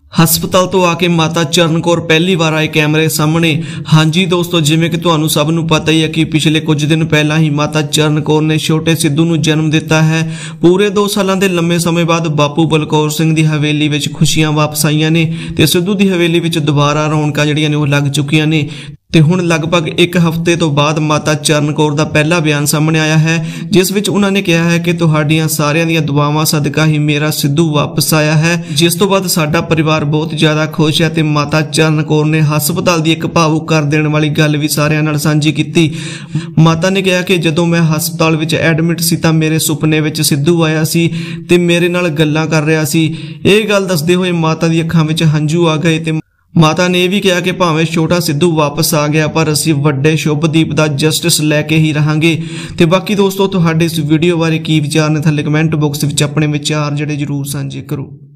ਹਸਪਤਾਲ ਤੋਂ ਆ ਕੇ ਮਾਤਾ ਚਰਨ ਕੌਰ ਪਹਿਲੀ ਵਾਰ ਆਏ ਕੈਮਰੇ ਸਾਹਮਣੇ। ਹਾਂਜੀ ਦੋਸਤੋ, ਜਿਵੇਂ ਕਿ ਤੁਹਾਨੂੰ ਸਭ ਨੂੰ ਪਤਾ ਹੀ ਹੈ ਕਿ ਪਿਛਲੇ ਕੁਝ ਦਿਨ ਪਹਿਲਾਂ ਹੀ ਮਾਤਾ ਚਰਨ ਕੌਰ ਨੇ ਛੋਟੇ ਸਿੱਧੂ ਨੂੰ ਜਨਮ ਦਿੱਤਾ ਹੈ। ਪੂਰੇ 2 ਸਾਲਾਂ ਦੇ ਲੰਮੇ ਸਮੇਂ ਬਾਅਦ ਬਾਪੂ ਬਲਕੌਰ ਸਿੰਘ ਦੀ ਹਵੇਲੀ ਵਿੱਚ ਖੁਸ਼ੀਆਂ ਵਾਪਸ ਆਈਆਂ ਨੇ ਤੇ ਸਿੱਧੂ ਦੀ ਹਵੇਲੀ ਵਿੱਚ ਦੁਬਾਰਾ ਰੌਣਕਾਂ ਜਿਹੜੀਆਂ ਨੇ ਉਹ ਲੱਗ ਚੁੱਕੀਆਂ ਨੇ ਤੇ ਹੁਣ ਲਗਭਗ 1 ਹਫ਼ਤੇ ਤੋਂ ਬਾਅਦ ਮਾਤਾ ਚਰਨ ਕੌਰ ਦਾ ਪਹਿਲਾ ਬਿਆਨ ਸਾਹਮਣੇ ਆਇਆ ਹੈ, ਜਿਸ ਵਿੱਚ ਉਹਨਾਂ ਨੇ ਕਿਹਾ ਹੈ ਕਿ ਤੁਹਾਡੀਆਂ ਸਾਰਿਆਂ ਦੀਆਂ ਦੁਆਵਾਂ ਸਦਕਾ ਹੀ ਮੇਰਾ ਸਿੱਧੂ ਵਾਪਸ ਆਇਆ ਹੈ, ਜਿਸ ਤੋਂ ਬਾਅਦ ਸਾਡਾ ਪਰਿਵਾਰ ਬਹੁਤ ਜ਼ਿਆਦਾ ਖੁਸ਼ ਹੈ। ਤੇ ਮਾਤਾ ਚਰਨ ਕੌਰ ਨੇ ਹਸਪਤਾਲ ਦੀ ਇੱਕ ਭਾਵੁਕ ਕਰ ਦੇਣ ਵਾਲੀ ਗੱਲ ਵੀ ਸਾਰਿਆਂ ਨਾਲ ਸਾਂਝੀ ਕੀਤੀ। ਮਾਤਾ ਨੇ ਕਿਹਾ ਕਿ ਜਦੋਂ ਮੈਂ ਹਸਪਤਾਲ ਵਿੱਚ ਐਡਮਿਟ ਸੀ ਤਾਂ ਮੇਰੇ ਸੁਪਨੇ ਵਿੱਚ ਸਿੱਧੂ ਆਇਆ ਸੀ ਤੇ ਮੇਰੇ ਨਾਲ ਗੱਲਾਂ ਕਰ ਰਿਹਾ ਸੀ। ਇਹ ਗੱਲ ਦੱਸਦੇ ਹੋਏ ਮਾਤਾ ਦੀ ਅੱਖਾਂ ਵਿੱਚ ਹੰਝੂ ਆ ਗਏ ਤੇ ਮਾਤਾ ਨੇ ਇਹ ਵੀ ਕਿਹਾ ਕਿ ਭਾਵੇਂ ਛੋਟਾ ਸਿੱਧੂ ਵਾਪਸ ਆ ਗਿਆ ਪਰ ਅਸੀਂ ਵੱਡੇ ਸ਼ੁਭਦੀਪ ਦਾ ਜਸਟਿਸ ਲੈ ਕੇ ਹੀ ਰਹਾਂਗੇ। ਤੇ ਬਾਕੀ ਦੋਸਤੋ, ਤੁਹਾਡੇ ਇਸ ਵੀਡੀਓ ਬਾਰੇ ਕੀ ਵਿਚਾਰ ਨੇ ਥੱਲੇ ਕਮੈਂਟ ਬਾਕਸ ਵਿੱਚ ਆਪਣੇ ਵਿਚਾਰ ਜਿਹੜੇ ਜ਼ਰੂਰ ਸਾਂਝੇ ਕਰੋ।